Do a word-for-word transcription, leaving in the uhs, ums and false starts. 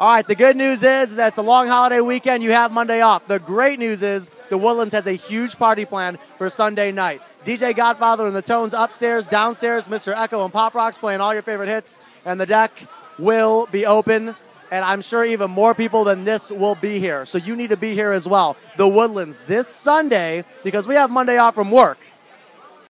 All right, the good news is that it's a long holiday weekend. You have Monday off. The great news is the Woodlands has a huge party planned for Sunday night. D J Godfather and the Tones upstairs, downstairs, Mister Echo and Pop Rocks playing all your favorite hits, and the deck will be open, and I'm sure even more people than this will be here. So you need to be here as well. The Woodlands this Sunday, because we have Monday off from work.